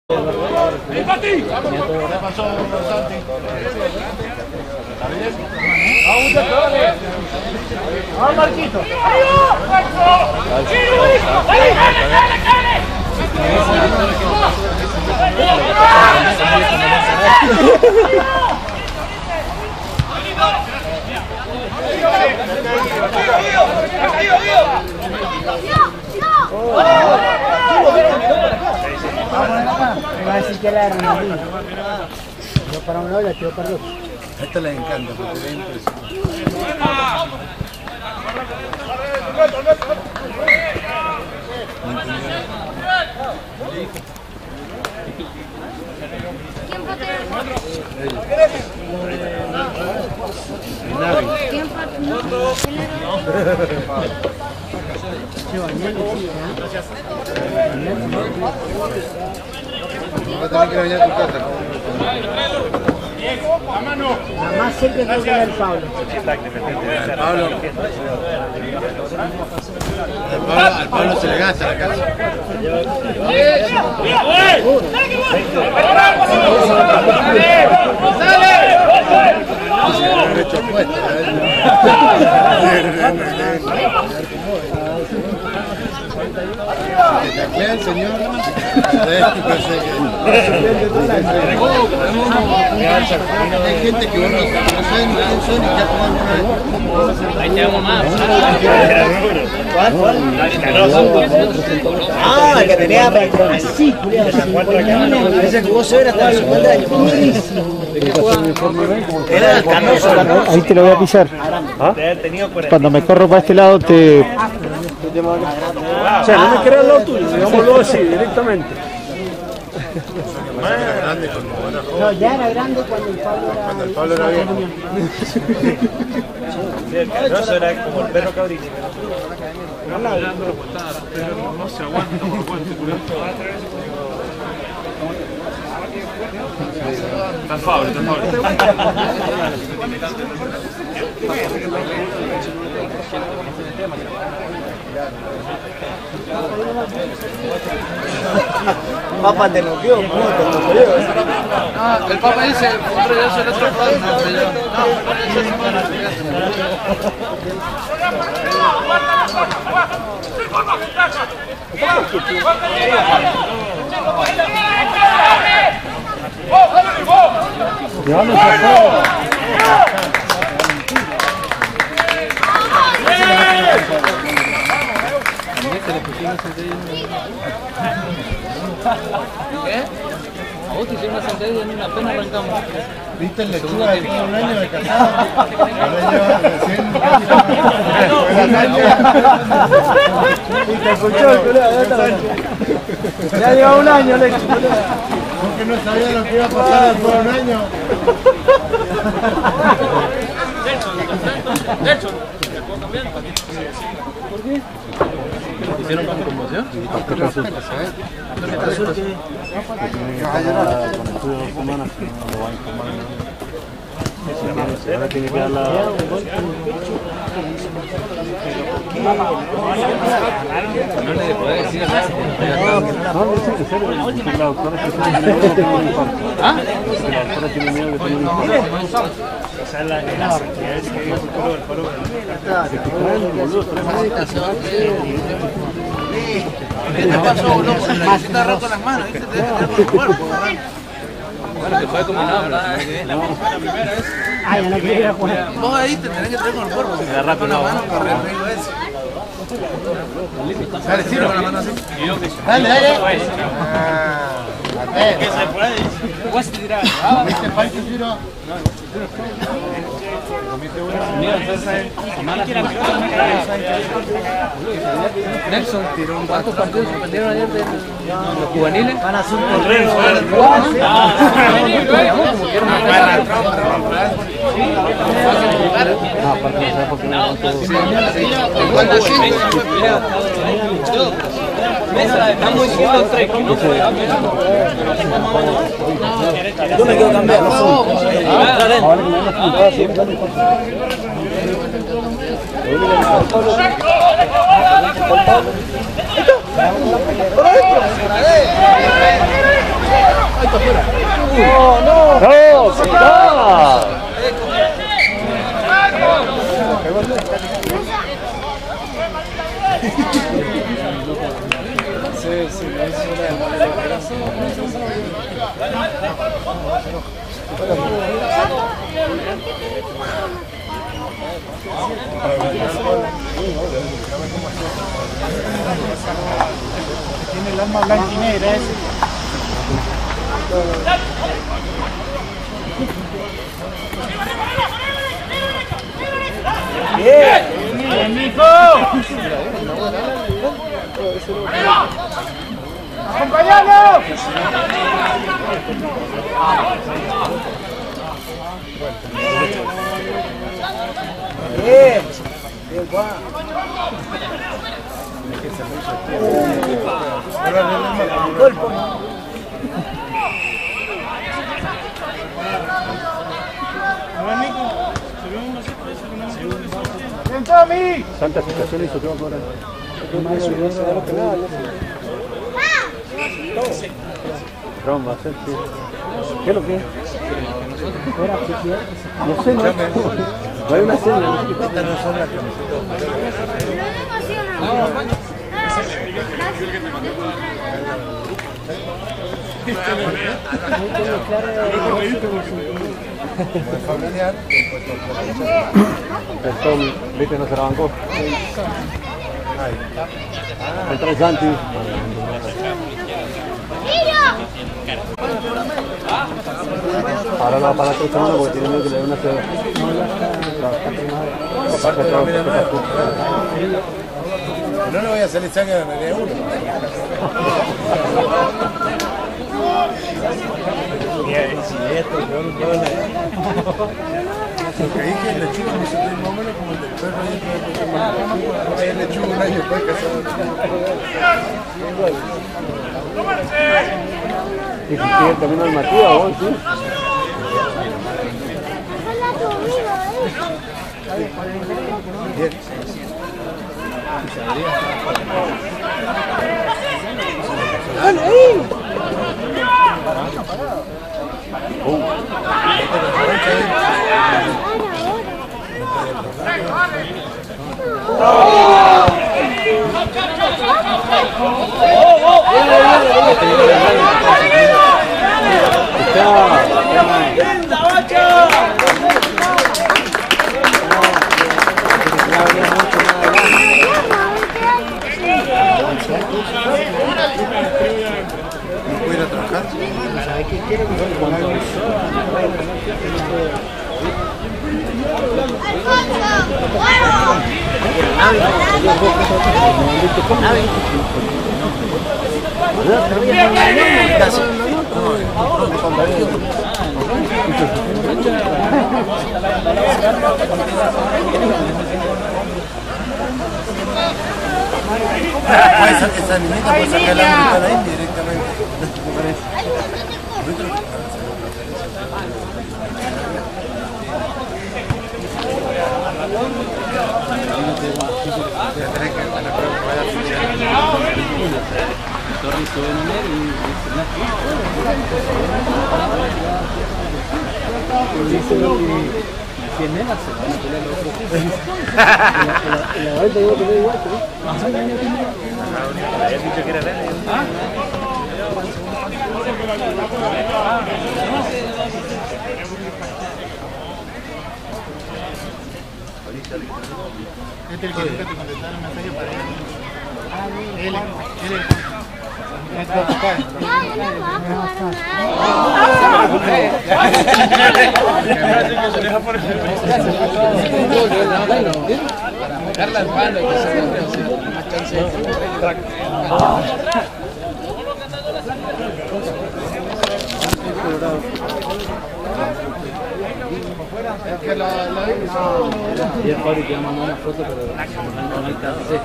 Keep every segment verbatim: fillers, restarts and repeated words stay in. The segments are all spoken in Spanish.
¿Qué pasó, Santi? ¿Está bien? ¡Vamos, muchachos! ¡Vamos, Marquito! Me va a decir que la Ronaldinho. Yo para un lado y la quiero para el otro. A esta les encanta porque es impresionante. ¿Quién patea? ¿Quién Va a tener que venir a tu casa. La mano. La más cerca creo que era el Pablo. Al Pablo, al Pablo, al Pablo se le gasta la casa. Se le han hecho apuestas. ¿Te taclea el señor? Hay gente que uno no sabe ni quién son y ya juegan una vez. Ahí tenemos más. ¿Cuál? ¿Cuál? Ah, el que tenía para sí, ese jugoso era hasta la segunda del era el Canoso. Ahí te lo voy a pisar. ¿Ah? Cuando me corro para este lado te... O sea, no me queda al lado tuyo, digámoslo así, directamente. No, ya era grande cuando el Pablo era... Cuando el Pablo era viejo. Sí, el Canoso era como el perro cabrito. No se aguanta, no aguanta. Tan Fabio, tan Fabio. Papá te noqueó, ¿cómo te noqueó? No, el Papa dice, otro día el otro programa, pero yo. Llevamos a todo. ¿Qué? A vos te hicieron una sentadilla en una pena arrancamos. ¿Viste el lechuga de todo un año de casado? Ahora lleva recién un año. Y te escuchó el culo, ya lleva un año, Lex. Porque no sabía lo que iba a pasar después de un año. De hecho, ¿te puedo cambiar? ¿Por qué? ¿Hicieron con conmoción? ¿Qué pasó? Que vas a llorar. Con estudio de dos semanas que no lo van a informar. Ahora tiene que dar la... No le podés decir a nadie. No, no, sí, en serio. La doctora tiene miedo de tener un infarto. ¿Ah? La doctora tiene miedo de tener un infarto. O sea, la que es que el futuro del paro. ¿Qué te pasó, loco? Se te ha roto las manos, ¿viste? Te deja con el cuerpo. Bueno, que fue combinado, ¿verdad? Ah, ya no quiero ir a jugar. Vos ahí te tenés que traer con el cuerpo. Si te agarras con la mano, corre el riesgo ese. Dale, tiro con la mano así. Dale, dale. ¿Qué se puede? ¿Puedes tirar? ¿Viste falso tiro? Nelson tiró un ¿cuántos partidos suspendieron ayer de los juveniles? Van a hacer un Correr, Como que era una Ah, aparte no sé por qué no ¿Cuánto sientes? estamos diciendo tres que no fue. Yo me quedo cambiando. Ahora que me han apuntado siempre. ¡Esto! No, no. ¡No! ¡No! Sí, sí, es tiene el alma blanca y negra ese. ¡Bien! ¡Bien, mijo! ¡Acompañalo! Bien, bien, Juan. Cuerpo. ¡Bien, Tommy! Santa situación hizo todo ahora. Ron va a ser, sí. ¿Qué es lo que es? No sé, no, no hay una señal. Estas no son las familiar. El Tom, viste, no se la bancó. Entra el Santi. Ahora no va para la otra semana porque tiene miedo que le dé una ceba. No le voy a salir sangre a media uno. Porque dije el lechuga me hizo más o menos como el del perro ahí. El lechuga un año después casado. Y si quiere también al Matías, vos, sí. Bien. ¿No puedo ir a trabajar? ¿Sabes qué quiero? Esa, esa niñita puede sacar la americana ahí directamente. cien nenas se van a pelear los otros. Y la vuelta iba a pelear igual, pero... Habías dicho que era nene. Este es el que nunca te contestaron mensaje para él. Él, él. Para pegar las manos y que se mueve, o sea, más chance de Es que la la y el Fabri que mandó una foto, pero no alcancé.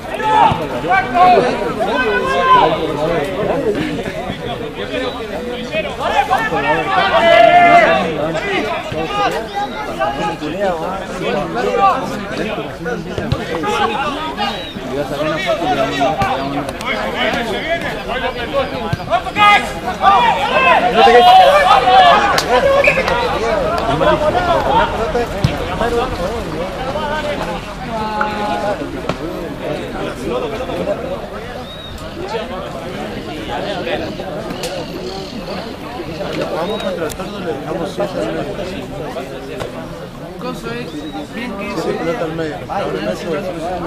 Iba a sacar una foto y le vamos a mandar. Vamos contra el tordo, le dejamos siete al medio. Coso es bien que Siete pelota al medio. Ahora en eso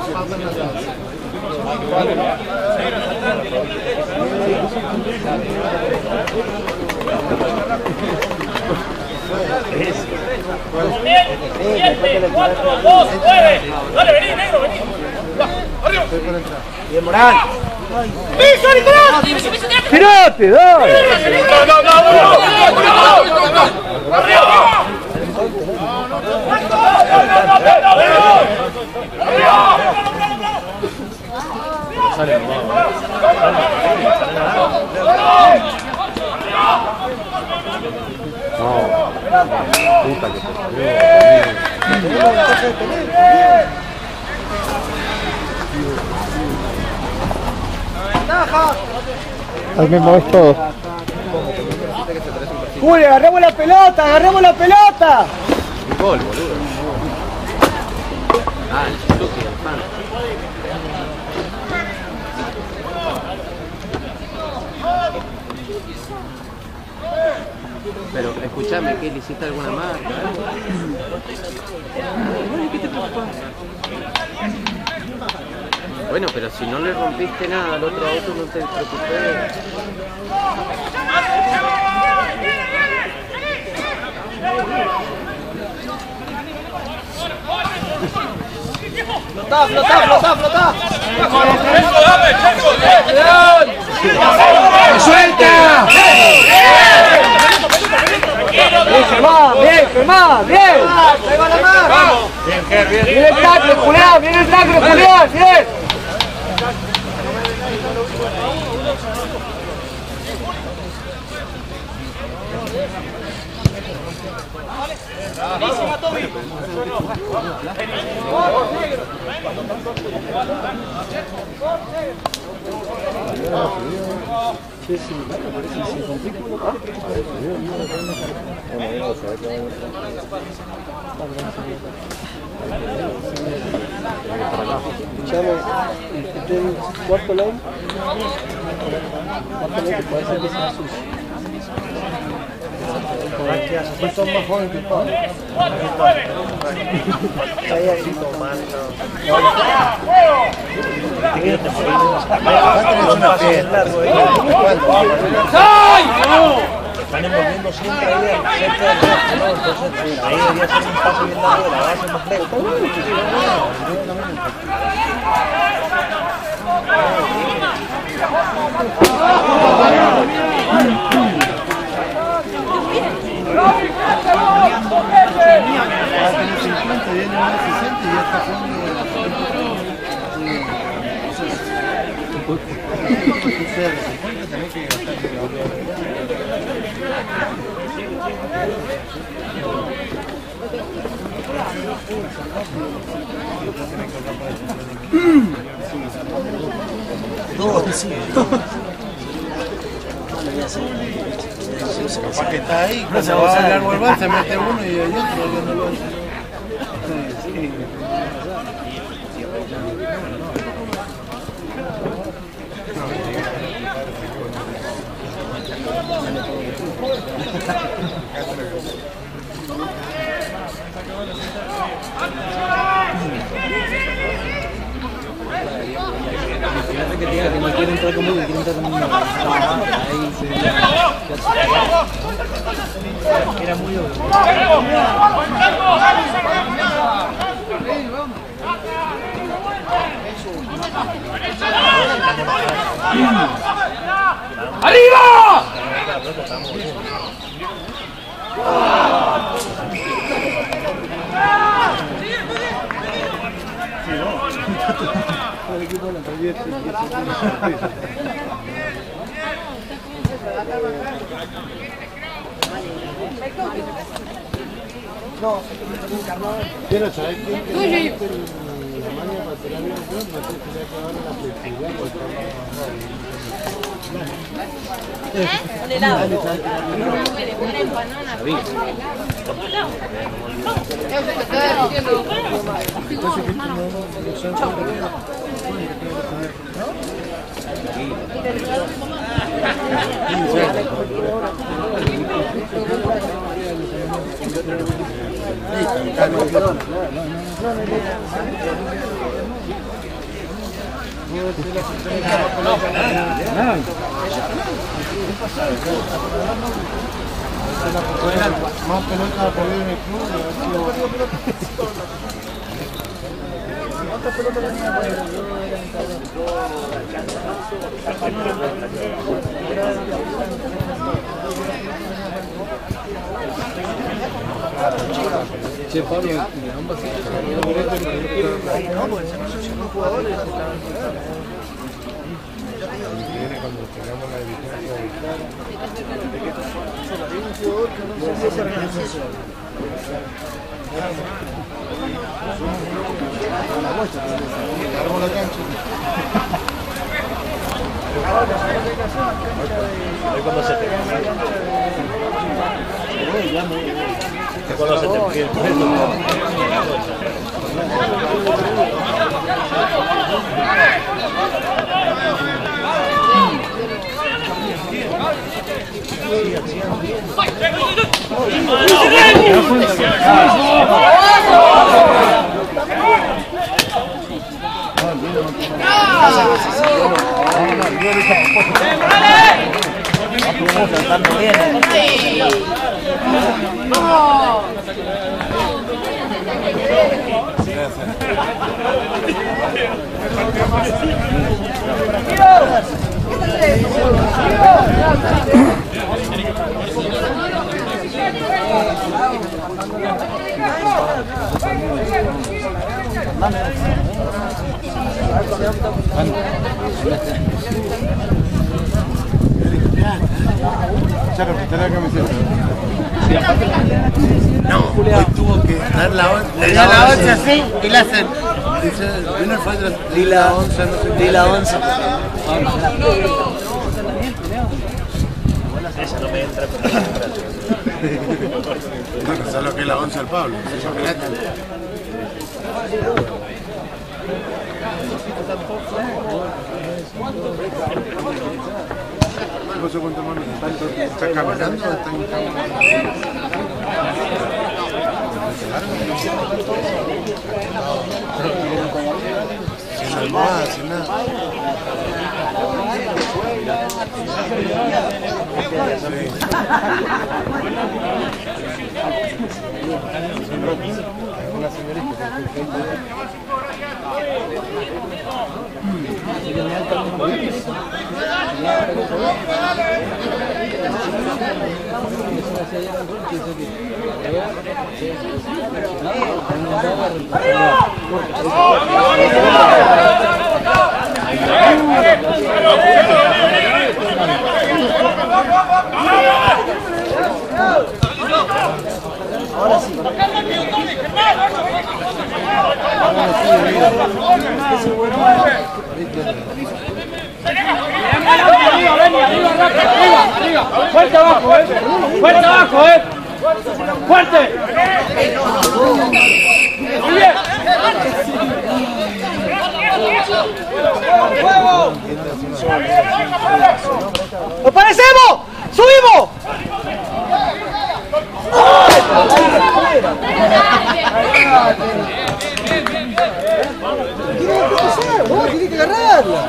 siete, cuatro, dos, nueve. Dale, vení, negro, vení. Arriba. estoy por entrar. Bien, Morán. ¡Piso, Nicolás! ¡Tirate, dale! ¡No, no, no, no, no! ¡Arriba! Sale, Puta que Al mismo es todo. Julio, agarremos la pelota, agarremos la pelota. un gol, boludo. Ah, el Suzuki, el fan. Pero escuchame, ¿qué? ¿Le hiciste alguna marca? ¿Qué te preocupa? Bueno, pero si no le rompiste nada al otro auto, no te preocupes. Flotá, flotá, flotá, flotá. ¡Checo, dame, Checo! ¡Suelta! Bien, Germán, bien, Germán, bien. Ahí va la mano. Bien, Ger, bien. Viene el tackle, Julián, viene el tackle, Julián, bien. Escuchamos el cuarto lado. Cuarto lado que puede ser que sea sucio. Son más jóvenes que el padre. Ahí, ahí. Están envolviendo siempre ahí al centro del campo, ¿no? Entonces ahí debería ser un paso bien largo de la base más lejos. Va a tener cincuenta y años más sesenta y ya está jugando. O sea, de cincuenta tenés que gastar capaz que está ahí, cuando va a largo el bar, se mete uno y hay otro, yo no lo hace. Fíjate que diga que no quiere entrar conmigo, que quiere entrar conmigo. Ahí se... Era muy obvio. ¡Arriba! El equipo de la Taller, No, ¿quién es ahí? ¿Quién? Un helado. Que le ponen banana. Más pelota a poder en el club. ¿Cuántas pelotas tenía por ahí? Che, Pablo, de ambas no, porque son cinco jugadores. Viene cuando tengamos la dirigencia. Hay un jugador que no sé si es organización. Armamos la cancha. Hoy cuando se te cuando se te pide el preso. Chaco, quita la camiseta. No, hoy tuvo que dar la once. Le da la once así y la hacen. Dice, vino el fallo de la once, no sé. Di la once. Esa no me entra. No sé lo que es la once al Pablo. ¿Qué pasó con tu hermano? ¿Está caminando o está en cama? Sin almohada, sin nada. Una señorita. Ahora sí. Fuerte abajo, eh. Fuerte abajo, eh. Fuerte. Muy bien. ¡Nos parecemos! ¡Subimos! Tiene que agarrarla.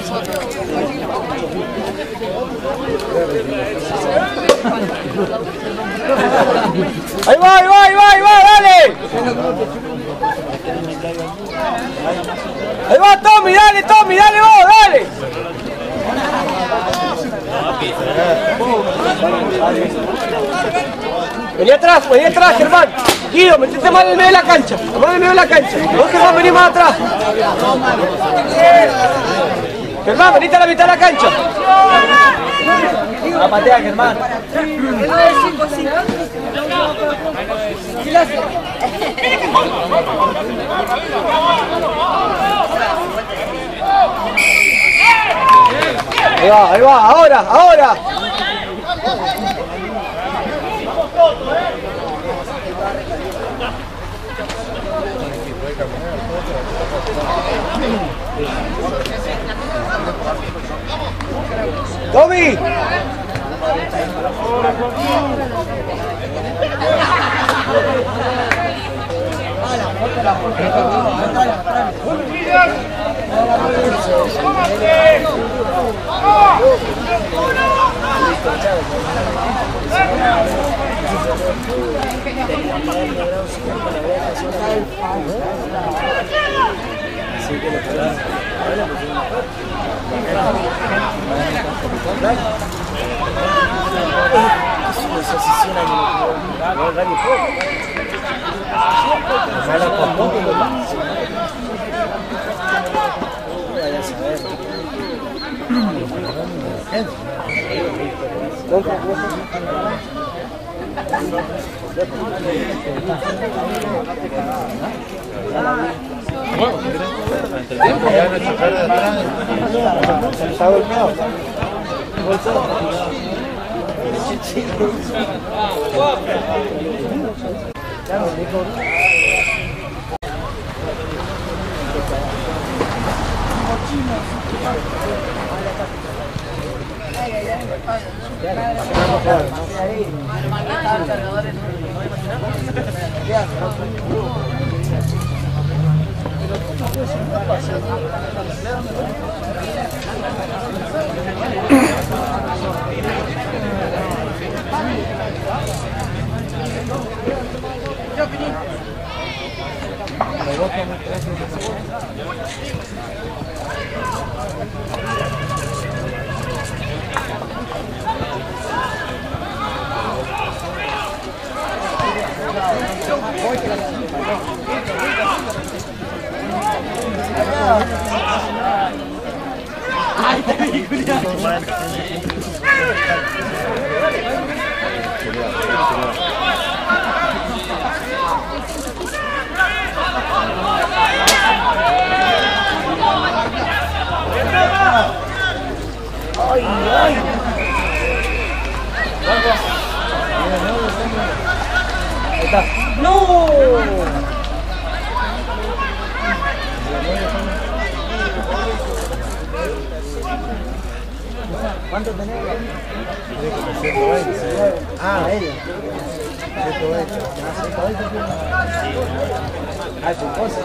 Ahí va, ahí va, ahí va, ahí va, dale. Ahí va, Tommy, dale, Tommy, dale vos, dale. Vení atrás, vení atrás, Germán. Guido, metiste mal en el medio de la cancha. Mal en el medio de la cancha. Vos, Germán, vení más atrás. Germán, venite a la mitad de la cancha. La patea, Germán. Ahí va, ahí va, ahora, ahora. Tommy. ¿Cuánto tenés? ciento veinte. Ah, ella. ciento veinte. Ah, ciento veinte. Ah, tu cosa.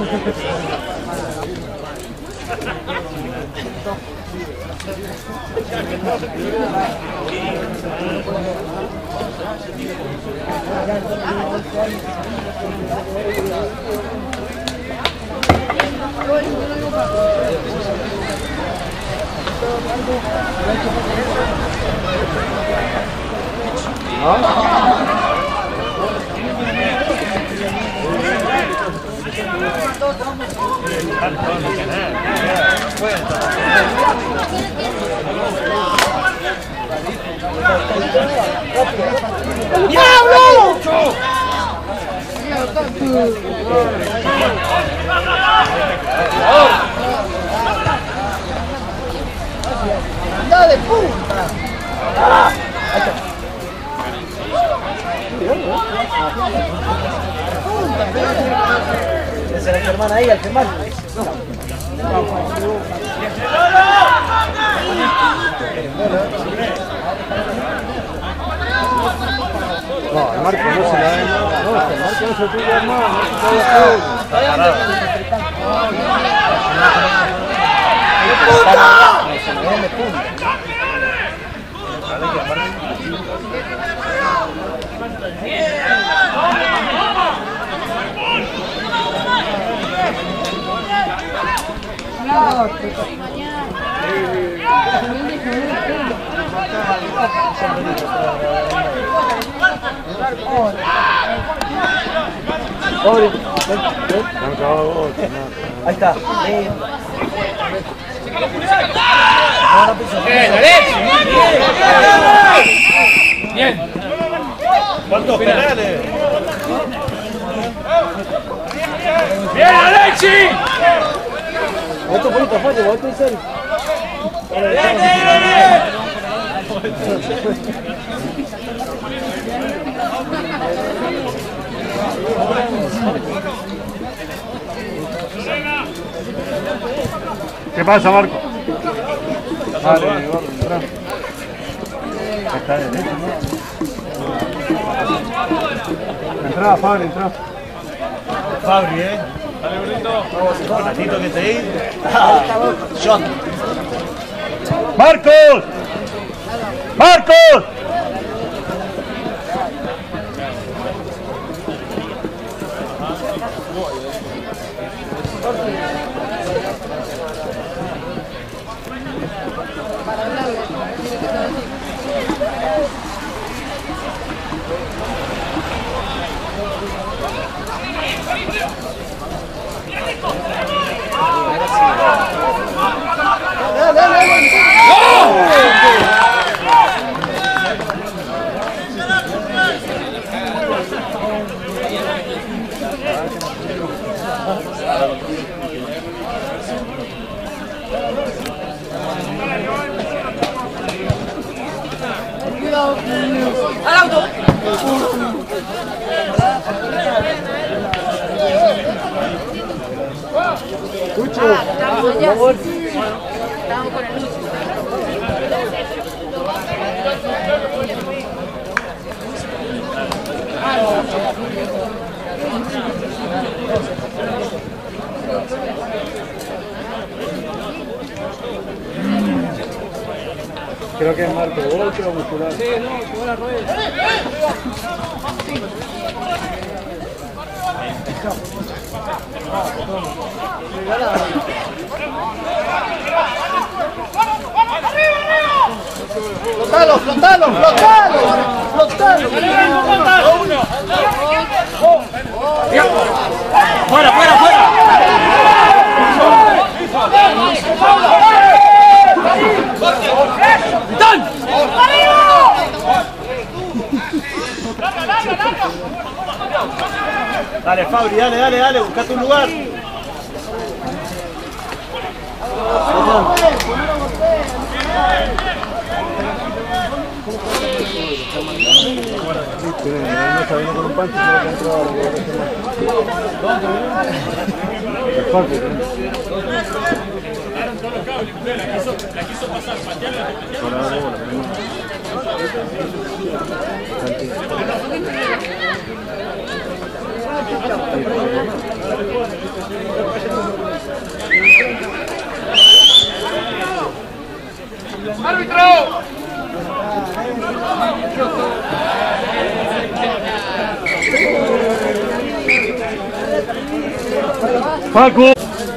¡Anda de punta! ¡Ah! Ahí está. Esa era mi hermana ahí, al Germán. No, el Marco no se la da. No, el Marco no se tuvo hermano, no se puede Ahí está. Bien. ¿Cuántos penales? ¡Bien, Alexi! Otro poquito fuerte, otro en serio. ¡Bien, bien, bien! ¿Qué pasa, Marco? Vale, gordo, entra. Está derecho, ¿no? Entra, Fabri, entra. Fabri, eh. Dale, bonito. Un ratito que te ir. Ah, shot. ¡Marcos! ¡Marcos! ¡Al auto! Escucho. Ah, estamos allá. Estamos con el Lucho. Creo que es Marco, golpe o muscular. Sí, no, con la rueda. ¡Flotalo, flotalo, flotalo! ¡Flotalo! ¡Fuera, fuera, fuera! Dale, Fabri, dale, dale, dale, buscate un lugar. No está viendo con un pancho, se va a entrar es fácil, ¿eh? La quiso pasar, patearla, Ahora dale bola, pero ¡Árbitro! Paco,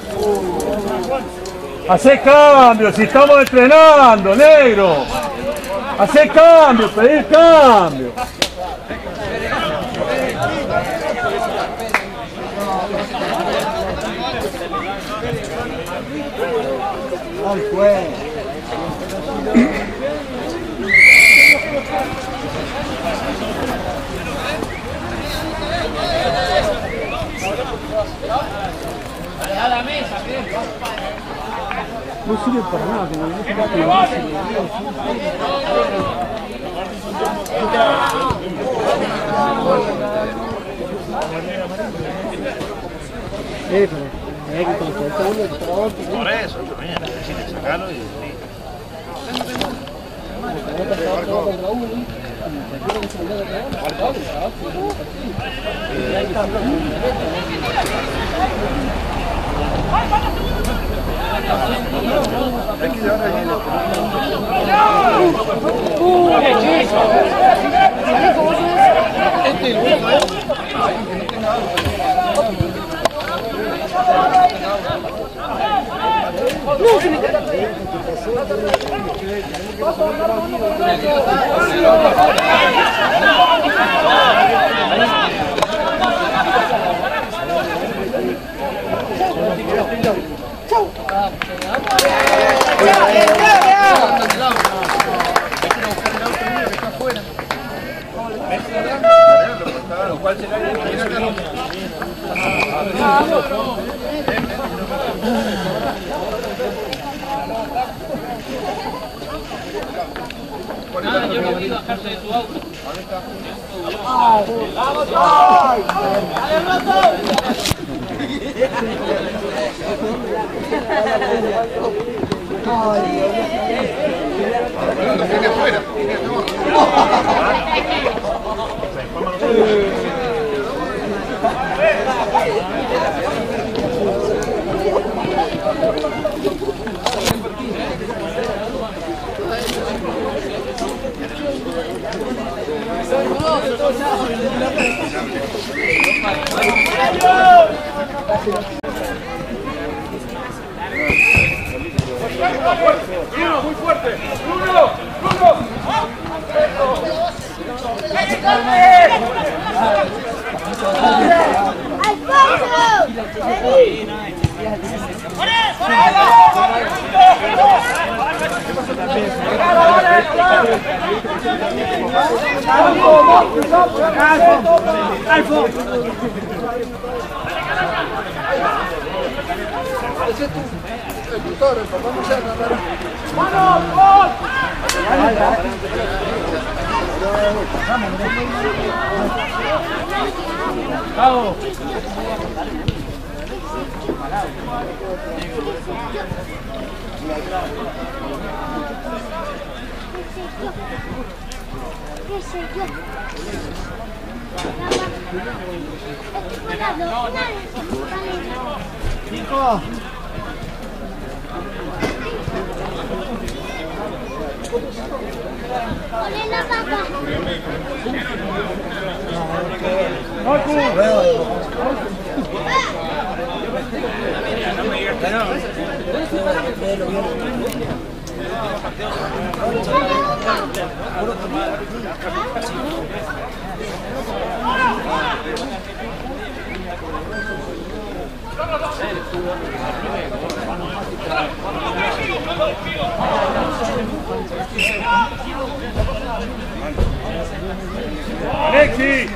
hace cambio, si estamos entrenando, negro. Hace cambio, pedir cambio. Ay, pues. No sirve para nada, que no se va a Eh, pero hay que consultar uno de trabajo. Por eso, también necesitas sacarlo y... ¡Chau! ¿Cuál será el Ah, yo lo vi bajarse de su auto. ¡Vamos, Toy! ¡Dale, Roto! Viene afuera. Bruno, muy fuerte. Bruno, Bruno. ¿Qué sé yo? Nico. Ponle la papa. Alexi.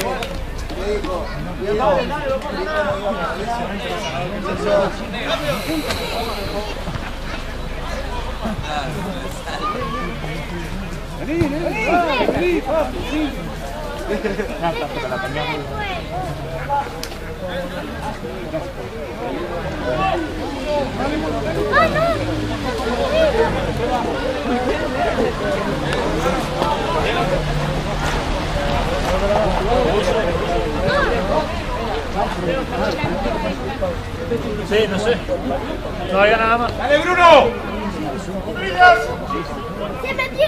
Sí, no sé. No había nada más. ¡Dale, Bruno! ¡Se metió!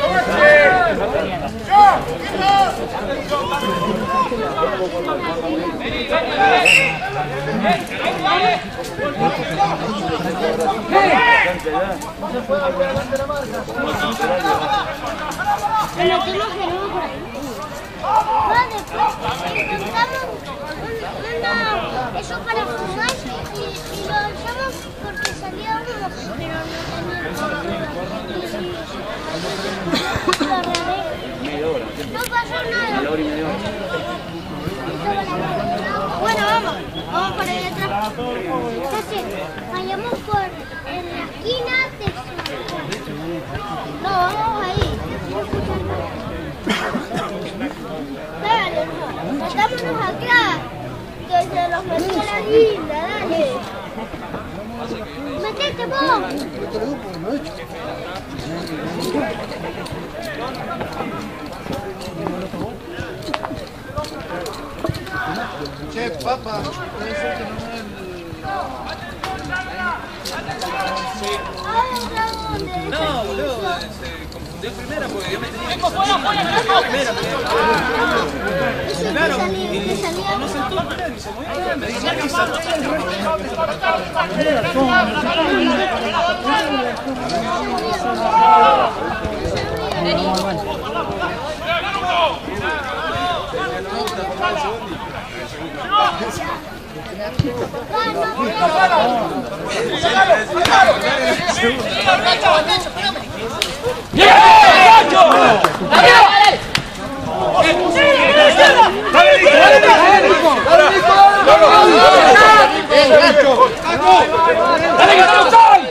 Se metió los gemelos por ahí. Vale, pues encontramos una, eso para fumar y, y lo usamos porque salía uno, pero no tenía. No pasó nada. Bueno, vamos, vamos por ahí atrás. Entonces, vayamos por en la esquina de... No, vamos ahí. Dale, metámonos acá, que se los metió la linda, dale. Metete vos. Che, papá. No, boludo, se confundió primera porque yo me tenía que Eso Claro, que salía, y que salía. no sentó primero y se movió. Me dice que saltó. ¡Dale! ¡Dale, que te lo son!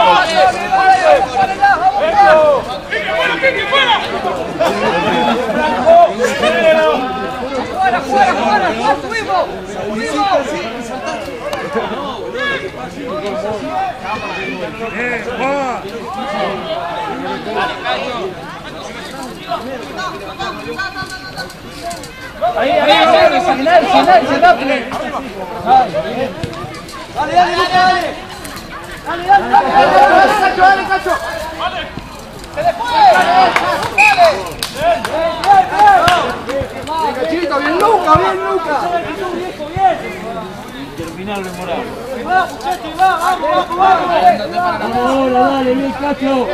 ¡Fuera, fuera, fuera! ¡Subimos! ¡Subimos! Ahí, ahí, ahí, final, final, final. Dale, dale, dale, dale. Dale, dale, dale, dale, Cacho, dale, Cacho. ¡Se le fue! ¡Dale! ¡Bien, bien, bien! Cachito, bien Luca, bien Luca. Interminable moral. Va, muchacho, va, vamos, vamos, vamos. Ahora, dale, bien, Cacho.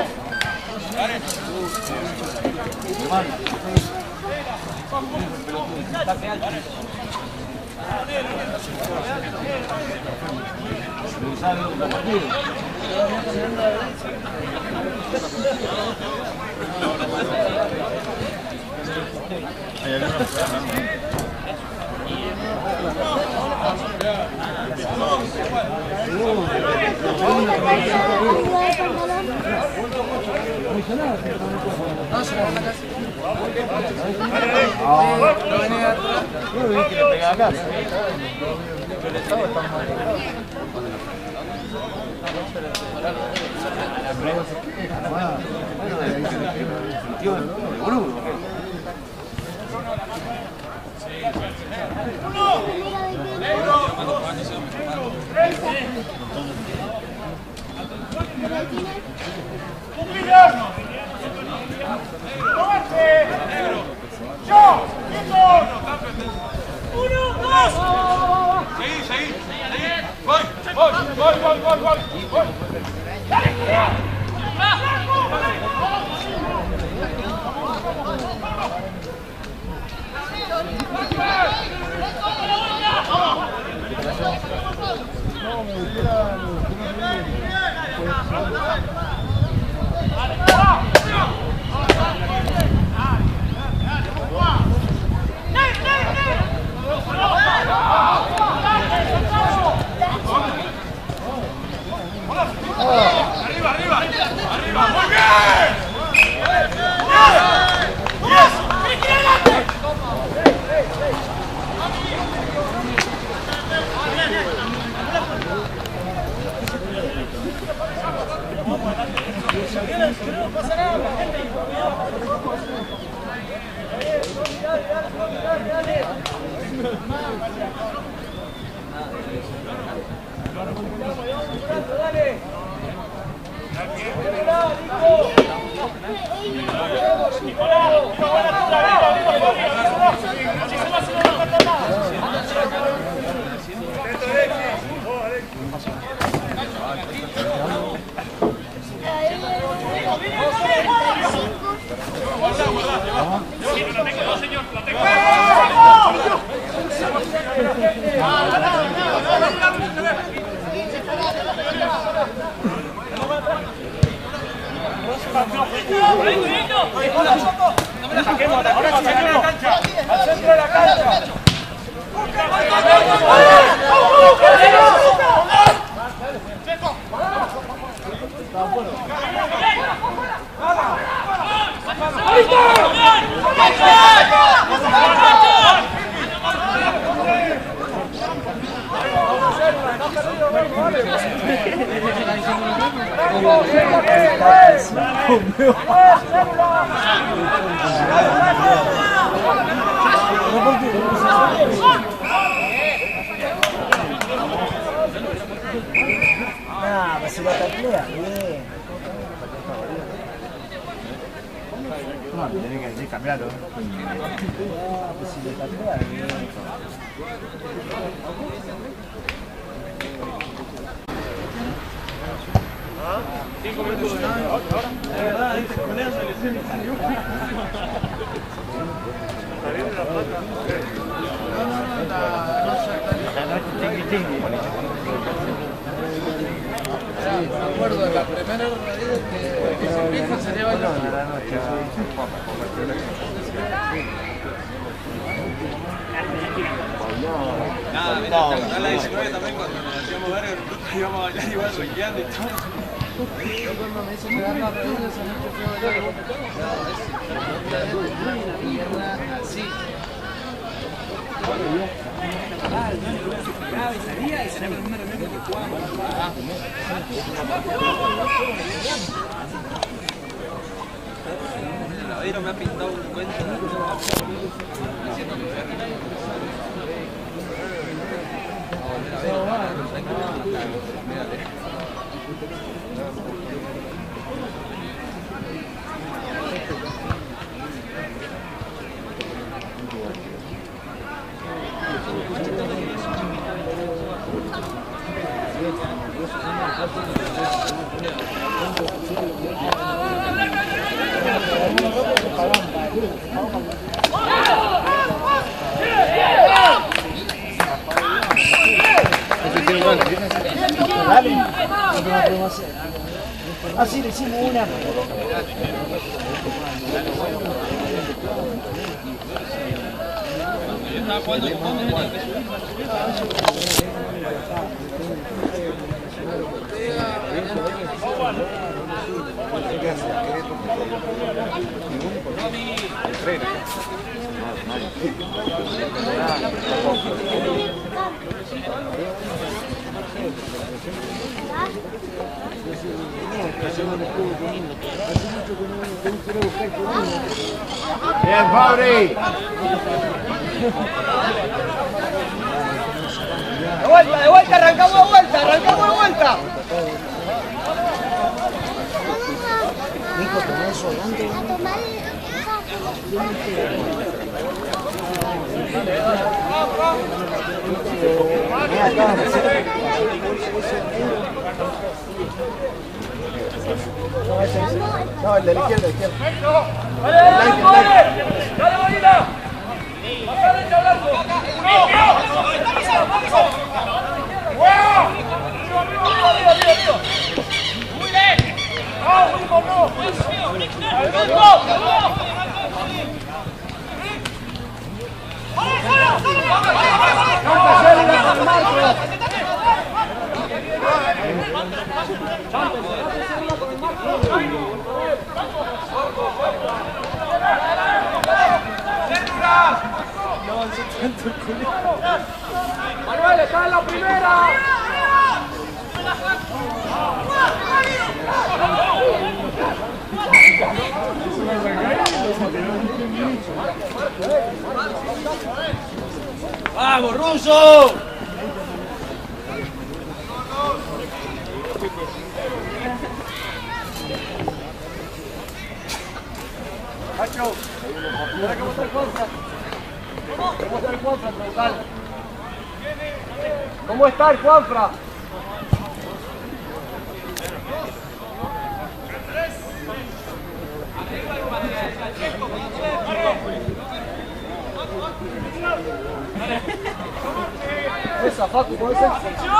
Ah, pues si lo taclea, bien. No, tiene que decir cambiarlo. Ah, pues si lo taclea, bien. Cinco minutos. De verdad, dice con esa selección. Me acuerdo de la primera realidad que se fija se lleva la Nada, mira, la diecinueve también cuando me nació valíamos verga, nosotros íbamos a bailar igual roqueando y todo. Yo cuando me hizo pegar la rodilla, esa noche fue a bailar. La pierna así. Ah, el dueño se pegaba y salía y salía con una reunión que jugábamos. El lavadero me ha pintado un cuento. Así le hicimos una. Bien, Fabri. De vuelta, de vuelta, arrancamos de vuelta, arrancamos de vuelta. Nico, tomó eso delante. No, el de la izquierda, el de la izquierda. ¡Dale, dale, dale! ¡Dale, Marina! ¡Acá derecha blanco! ¡Arriba, arriba, arriba! ¡Muy bien! ¡Ah, Wilson, no! ¡Al blanco! Manuel, está en la primera. ¡Vamos, Russo! Cacho, mira cómo está el Juanfra. ¿Cómo está el Juanfra, Troncal? ¿Cómo está el Juanfra? Esa, Facu, ¿puede ser?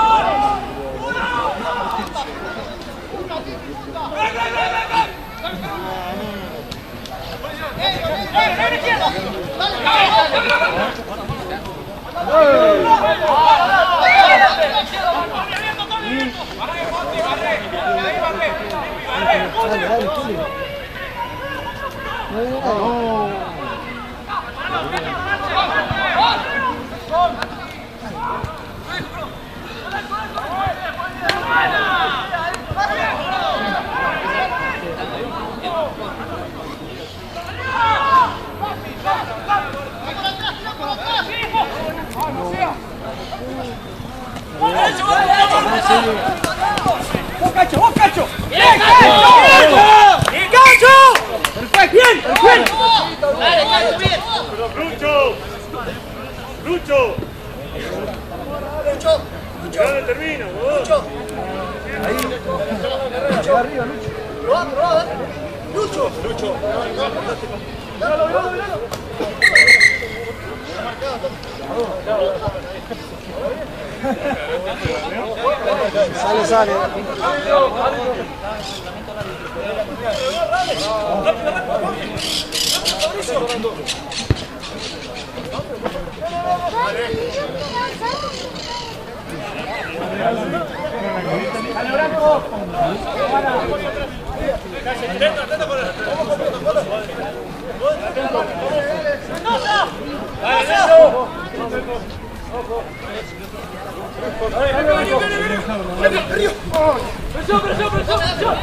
¡Vos, Cacho! ¡Vos, Cacho! ¡Bien, Cacho! ¡Bien, Cacho! ¡Perfecto! ¡Bien! ¡Bien! ¡Dale, Cacho, bien! ¡Lucho! ¡Lucho! ¡Lucho! ¡Ya termina, vos! ¡Lucho! Ahí. Lucho. Arriba, Lucho. Probá, probá, dale. ¡Lucho! ¡Lucho! ¡Míralo, míralo, míralo! Sale, sale. Dale, Branco. Presión, presión, presión, presión.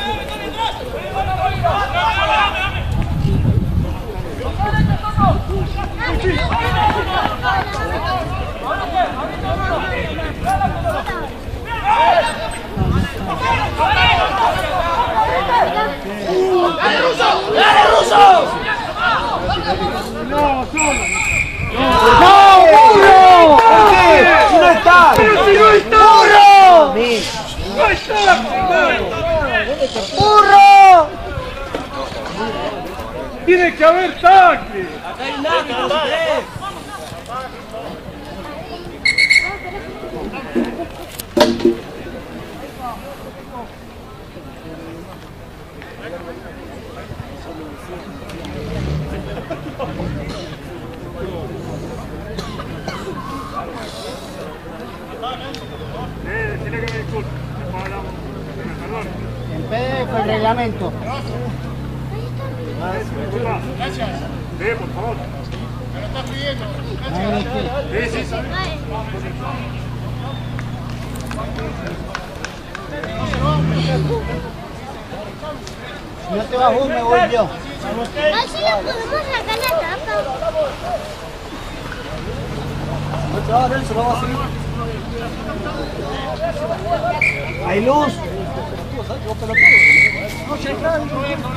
¡Dale, Russo! ¡Dale, Russo! No, solo. ¡No, burro! ¿Por qué? Si no está. ¡Pero si no está! ¡Burro! ¡No está! ¡Burro! ¡Tiene que haber tackle! Acá hay un árbitro, Eh, tiene que me disculpe. Después hablamos. Perdón. En P D F el reglamento. Gracias. Sí, por favor. Me lo estás pidiendo. Sí, sí, sí. Si no te vas vos, me voy yo. Así lo podemos sacar la tapa. No te va a dar, se lo va a seguir. Hay luz. No, si hay claro.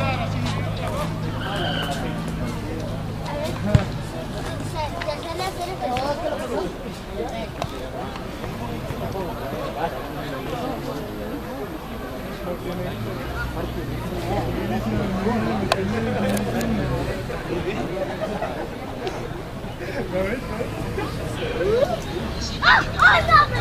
¡Ah! ¡Ay, dame!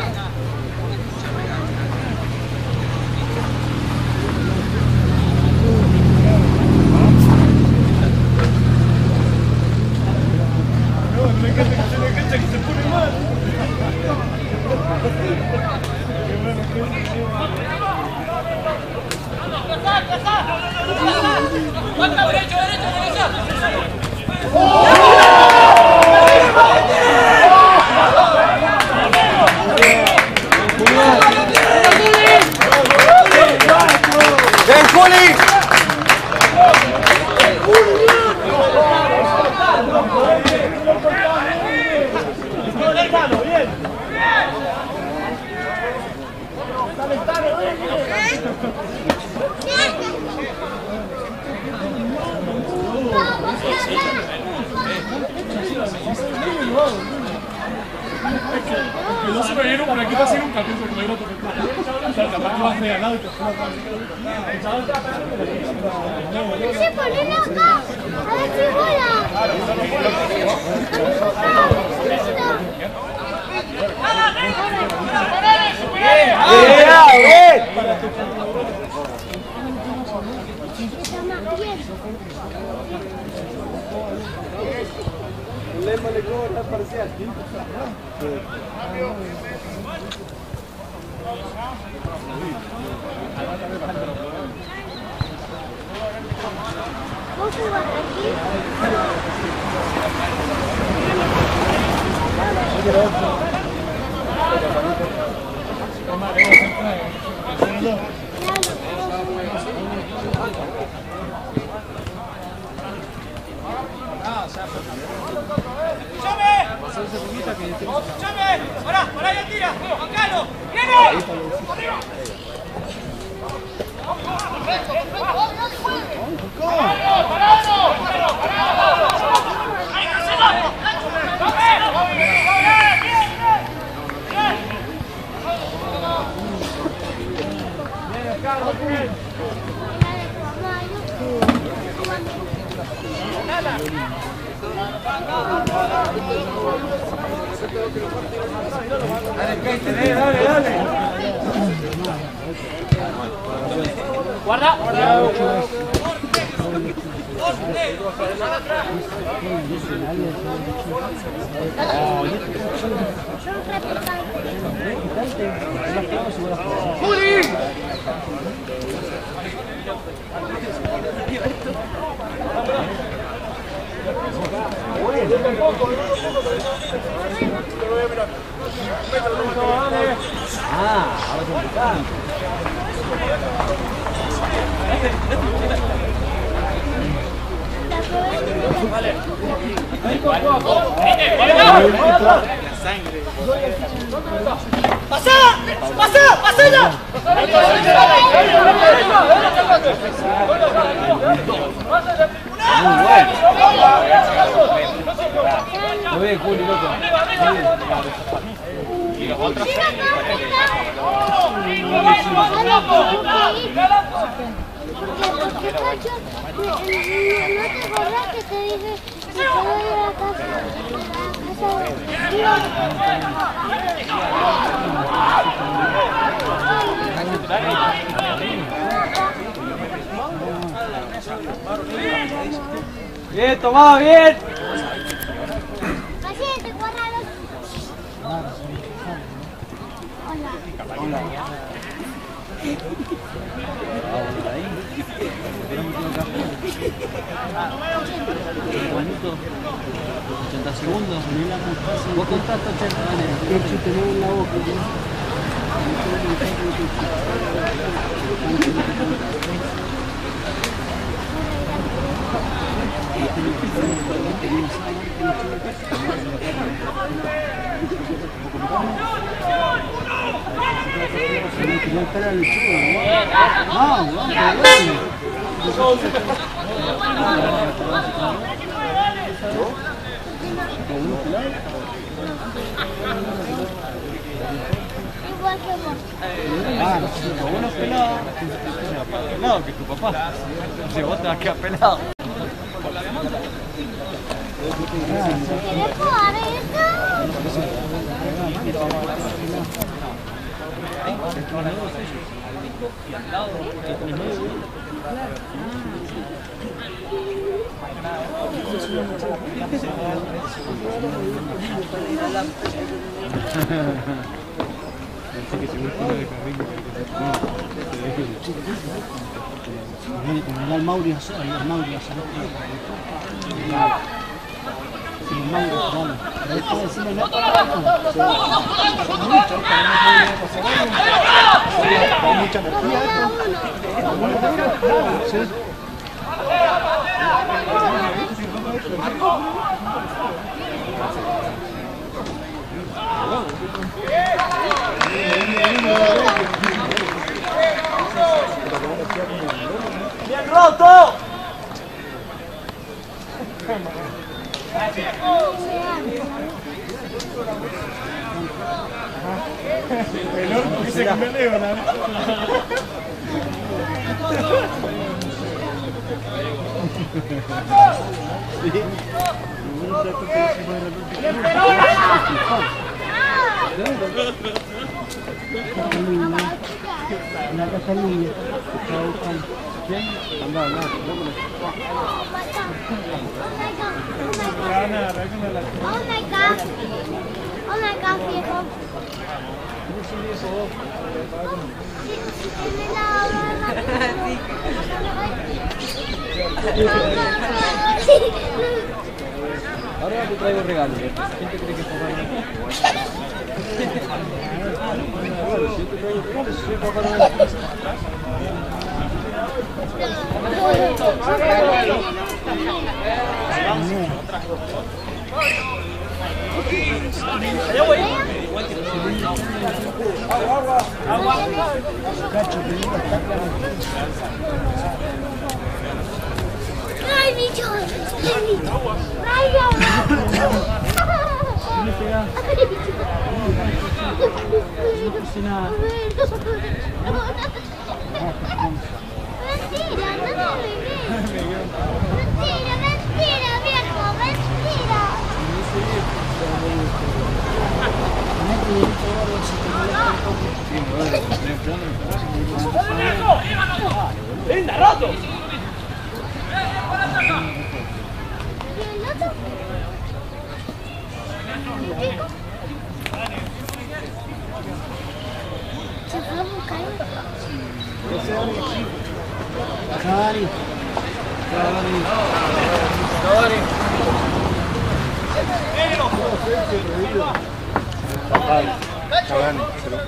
Que no se me vieron por aquí va a ser un capítulo que me iba a tocar. O sea, capaz que vas regalado y te fue a Sí, ponelo acá. A ver si vuela. ¿Vos jugás aquí? ¡Escuchame! ¡Pará! ¡Pará! ¡Ya tira! ¡Bancalo! ¡Viene! Dale, dale, dale. Guarda, guarda. Ah, ahora se me ¡Pasa! ¡Pasa! ¡Pasa ya! Muy bien, Juli, loco. Porque Cacho, ¿no te acordás que te dije que te voy a la casa? Bien, tomado, bien. Paciente, guárdalo. Hola. Hola. ochenta segundos. Vos contaste ochenta. ¿Qué tenés en la boca? No espera el chico, ¿no? Vamos, vamos, Igual que vos. Ah, no sé, como uno pelado. Pelado que tu papá. O sea, vos te vas a quedar pelado. ¿Quieres jugar esto? Como el Mauri a hacer, el Mauri a hacer. El Mauri, dale. Ahí puede decirle no para abajo. Con mucha energía. Sí. ¡Bien roto! El orco que se comió Leona. Una casa niña. ¿Quién? Anda, anda. Oh my god. Oh my god, viejo. Ahora te traigo regalo. ¿Quién te cree que es papá? Si yo te traigo regalo, si soy papá Noel. ¡Ay, bicho! ¡Ay, bicho! ¡Ay, nada. Mentira, no me bebé. Mentira, mentira, viejo, mentira. ¡Linda, roto! minutico. Se fue a buscar. Cavani. Cavani. Cavani. Cavani.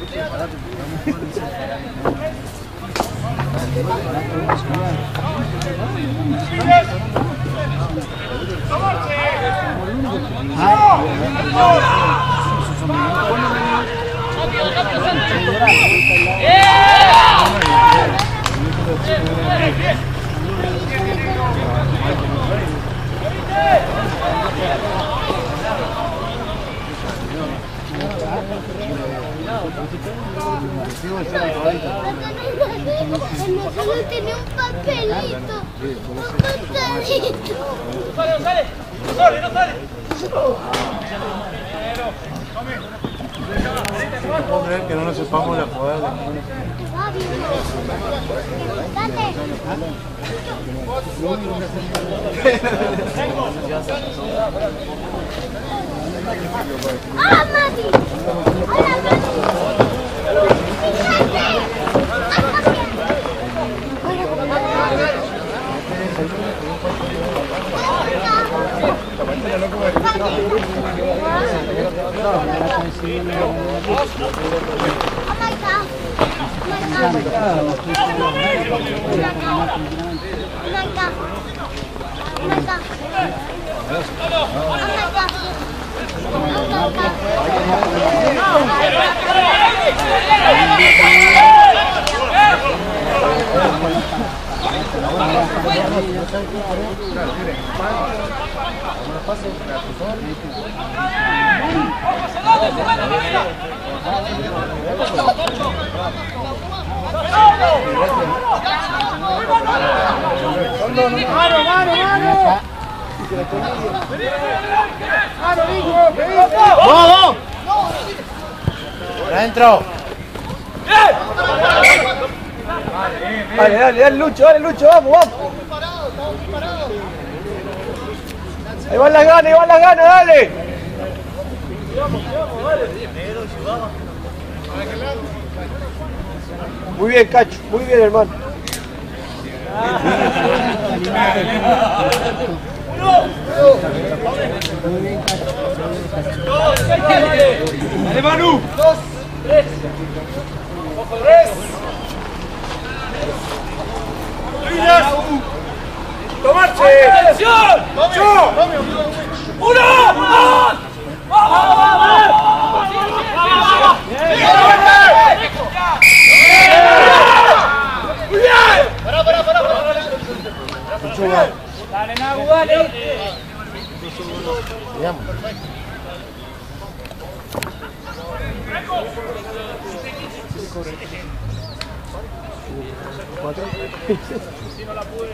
El mejor tenía un papelito. Un papelito. ¡No sale, no sale! ¡No sale, no sale! No puedo creer que no nos sepamos la jugada. ¡Ah, Mati! ¡Hola, Mati! ¡Mano, mano, mano! ¡Mano, hijo! ¡Vamos! ¡Adentro! Dale, dale, dale, Lucho, dale, Lucho, vamos, vamos. Ahí van las ganas, ahí van las ganas, dale. Muy bien, Cacho, muy bien, hermano. ¡Dale, Manu! ¡Dos! ¡Tres! ¡Ojo, tres! ¡Tomarse! ¡Atención! ¡Yo! ¡Uno! ¡Dos! ¡Vamos, vamos! ¡Muy bien! ¡Pará, pará, pará! ¡Dale, Nagu, dale! Veamos. ¿Cuatro? Si no la pude.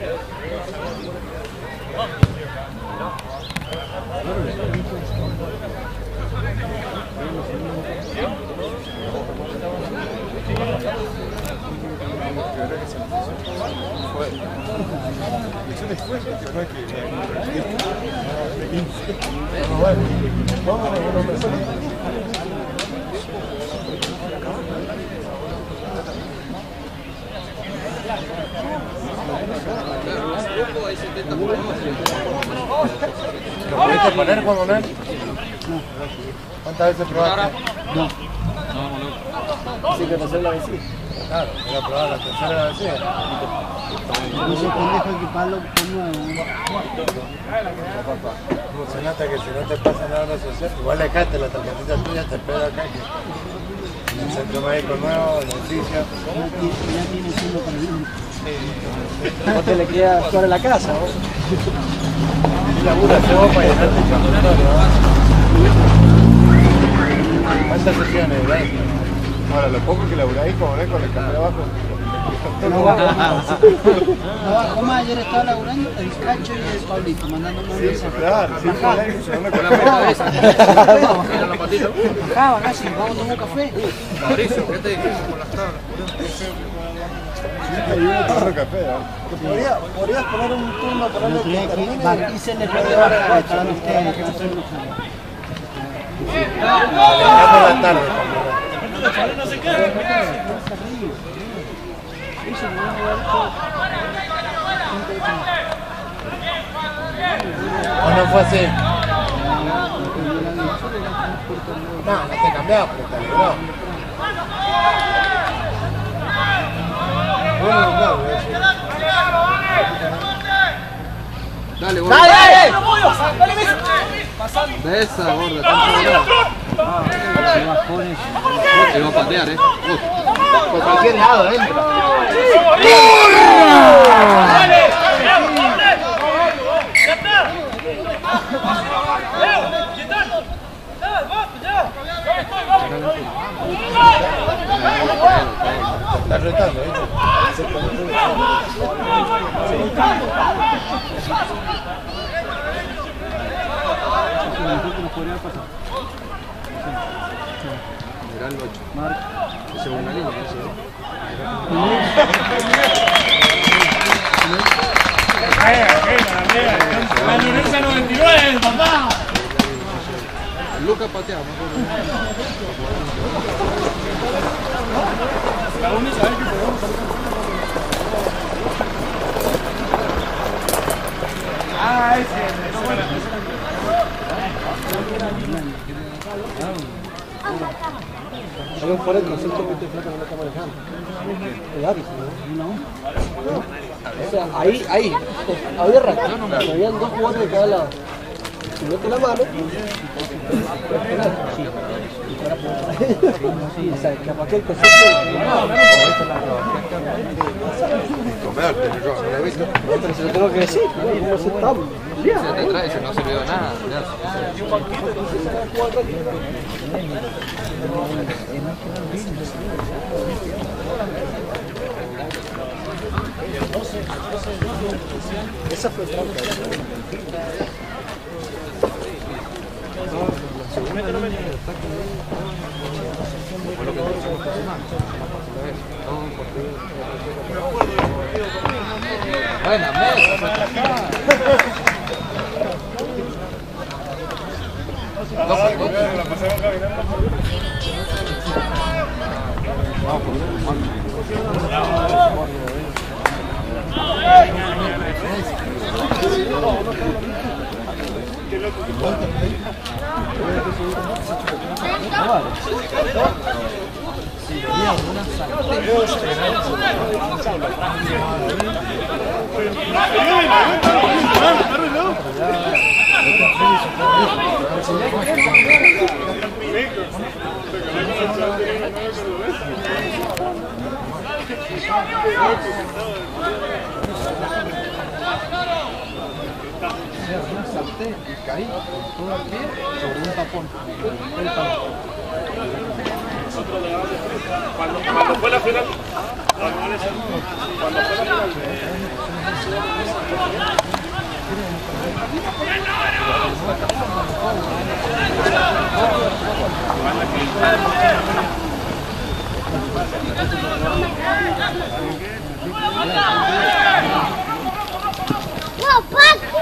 ¿Lo pudiste poner, Juan Manuel? ¿Cuántas veces probaste? No. Sí, que pasó la vecina. Claro, voy a probar la tercera vez. No sé, pendejo, equiparlo con nuevo. Como se nota que si no te pasa nada en la social, igual dejaste la tarjetita tuya, te espero acá. Que el centro médico nuevo, el edificio. Ya tiene siendo para mí. No te le queda actuar en la casa, vos. Y labura se vos para llenarte el consultorio. ¿Cuántas sesiones, verdad? Ahora, lo poco que laburáis, como ves, con el café abajo. No bajo más. No bajo más, ayer estaba laburando el Cacho y el Pablito, mandándome un mensaje. Claro, sí, Bajá. Con la puerta de esa. Bajaron la patita. Bajá, bajá, si vamos a tomar un café. Mauricio, ¿qué te dijiste con las tablas? hay un tarro de café, ¿no? ¿Podrías, podrías poner un turno para el que termine? Y se le puede bajar, está dando usted. por la tarde. No se queda. ¿O no fue así? No, no te cambiaba, pero te alegró. Dale, gorda. ¡Dale! De esa, gorda. Te va a patear, eh. Por cualquier lado entra. Está retando, ¿eh? Mirá el ocho. De segunda línea, ese, ¿no? La Lorenza noventa y nueve, papá. Lucas pateaba, más La única vez que podemos Ah, ese. Hay un fuera del concepto que este flaco no lo está manejando. El Aris, ¿no? O sea, ahí, ahí, había rato, habían dos jugadores de cada lado. Si mete la mano, sí, o sea, capaz que el concepto pero se lo tengo que decir, ¿cómo se está? Se te trae, no se vio nada. Esa fue otra cosa. La segunda línea de ataque fue lo que nos hicimos esta semana. Buena, mesa. Dos por dos. Vamos por salté y caí con todo el pie sobre un tapón. El tapón. Cuando, cuando fue la final, cuando fue la final. ¡No, Paco!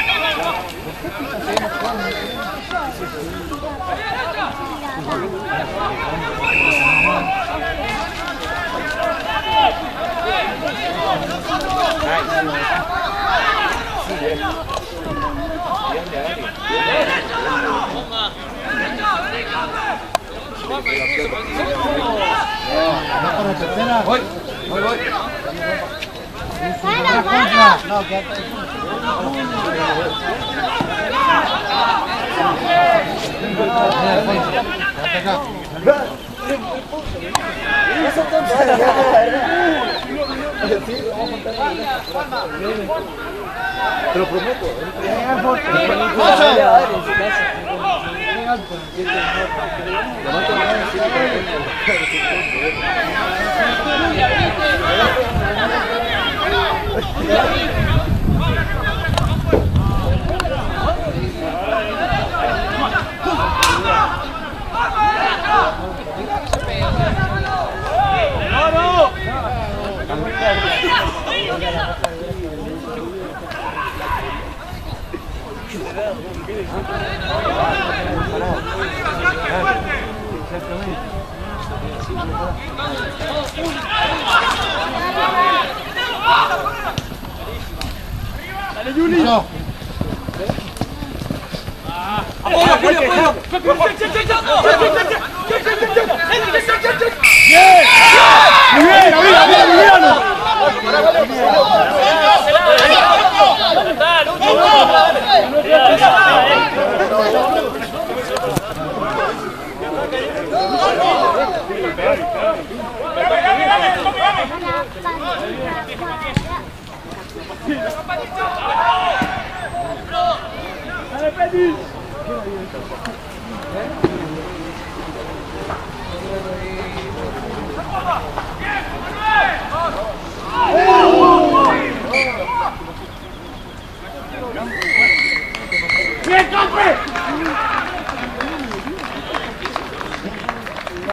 Voy, voy, voy. ¡Para, para! No, quédate. Te lo prometo. Dale,